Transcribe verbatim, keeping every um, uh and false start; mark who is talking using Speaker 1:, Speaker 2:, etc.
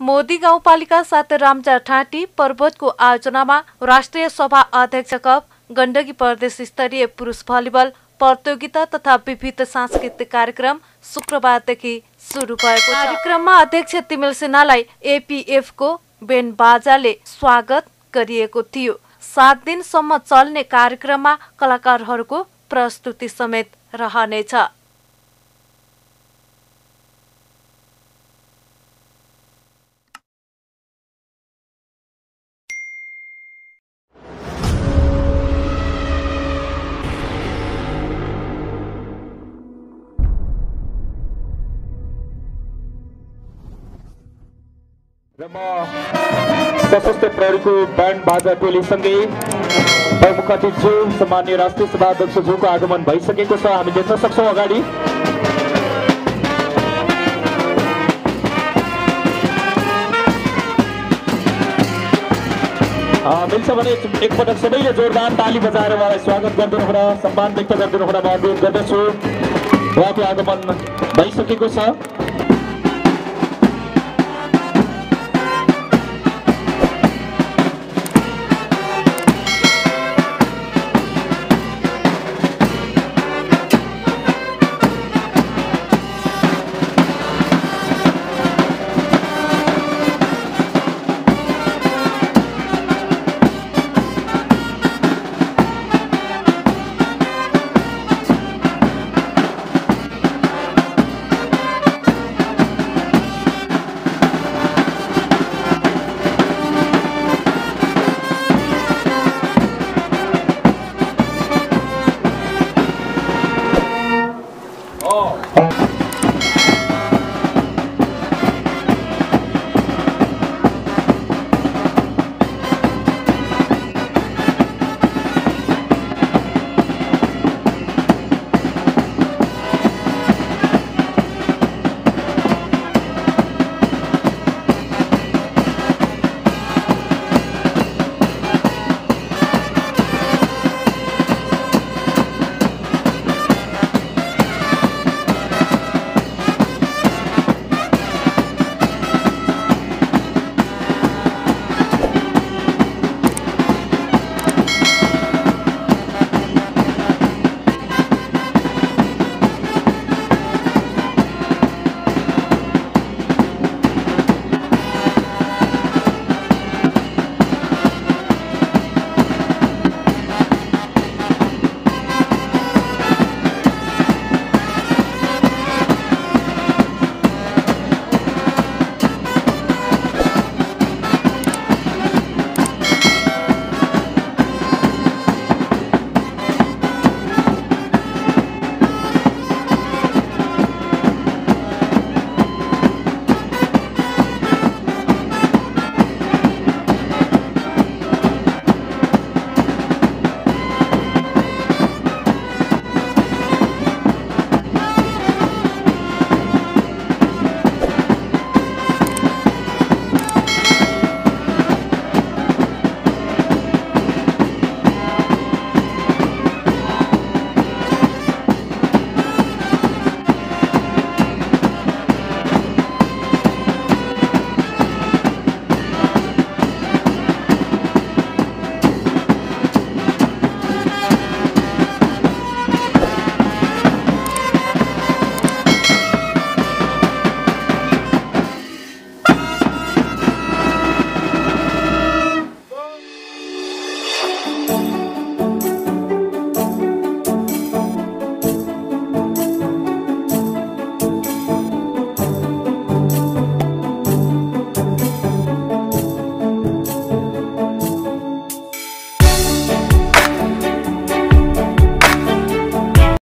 Speaker 1: मोदी गाउँपालिका सात रामचा ठाँटी पर्वतको आयोजनामा राष्ट्रिय सभा अध्यक्ष कप गण्डकी प्रदेश स्तरीय पुरुष भलिबल प्रतियोगिता तथा विविध सांस्कृतिक कार्यक्रम शुक्रबारदेखि सुरु भएको छ। कार्यक्रममा अध्यक्ष तिमिल सिन्हालाई एपीएफ को बेन्ड बाजाले स्वागत गरिएको थियो। सात दिनसम्म चल्ने कार्यक्रममा कलाकारहरूको प्रस्तुति समेत रहनेछ।
Speaker 2: र म सशस्त्र प्रहरीको ब्यान्ड बाजा टोलीसँगै प्रमुख अतिथि सम्माननीय राष्ट्रिय सभा अध्यक्षज्यूको आगमन भइसकेको छ। हामी देख्न सक्छौँ अगाडि। मिल्छ भने एकपटक सबैले जोरदार ताली बजाएर उहाँलाई स्वागत गरिदिनु होला, सम्मान व्यक्त गरिदिनु होला म अनुरोध गर्दछु। उहाँको आगमन भइसकेको छ।